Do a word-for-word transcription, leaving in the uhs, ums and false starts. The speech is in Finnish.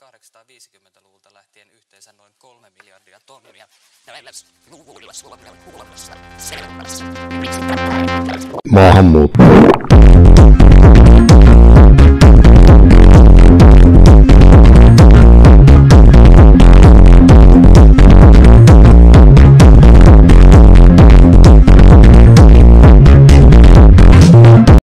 tuhatkahdeksansataaviisikymmentäluvulta lähtien yhteensä noin kolme miljardia tonnia. Maahanmuutto.